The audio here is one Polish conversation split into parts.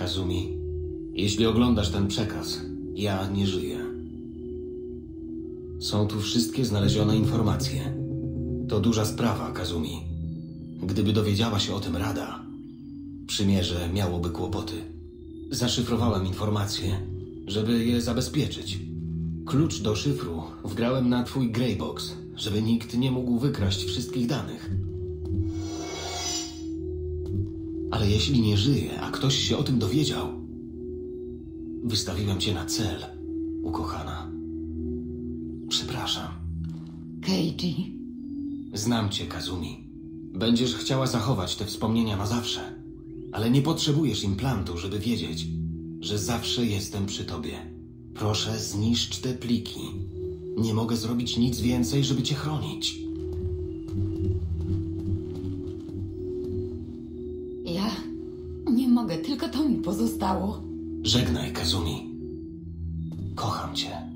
Kazumi. Jeśli oglądasz ten przekaz, ja nie żyję. Są tu wszystkie znalezione informacje. To duża sprawa, Kazumi. Gdyby dowiedziała się o tym Rada, przymierze miałoby kłopoty. Zaszyfrowałem informacje, żeby je zabezpieczyć. Klucz do szyfru wgrałem na twój Greybox, żeby nikt nie mógł wykraść wszystkich danych. Ale jeśli nie żyje, a ktoś się o tym dowiedział, wystawiłem cię na cel, ukochana. Przepraszam. Keiji. Znam cię, Kazumi. Będziesz chciała zachować te wspomnienia na zawsze, ale nie potrzebujesz implantu, żeby wiedzieć, że zawsze jestem przy tobie. Proszę, zniszcz te pliki. Nie mogę zrobić nic więcej, żeby cię chronić. Ja nie mogę, tylko to mi pozostało. Żegnaj, Kazumi. Kocham cię.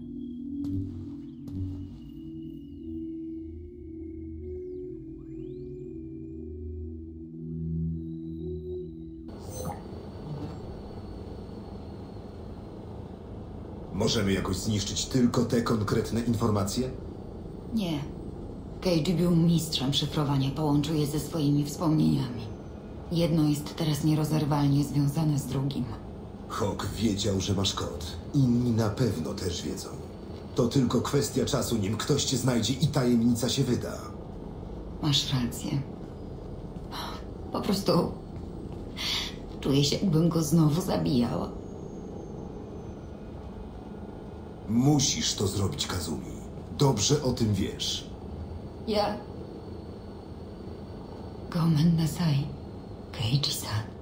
Możemy jakoś zniszczyć tylko te konkretne informacje? Nie. Keiji był mistrzem szyfrowania, połączył je ze swoimi wspomnieniami. Jedno jest teraz nierozerwalnie związane z drugim. Hawk wiedział, że masz kod. Inni na pewno też wiedzą. To tylko kwestia czasu, nim ktoś cię znajdzie i tajemnica się wyda. Masz rację. Po prostu czuję się, jakbym go znowu zabijała. Musisz to zrobić, Kazumi. Dobrze o tym wiesz. Ja... Gomen Nasai. Keiji-san.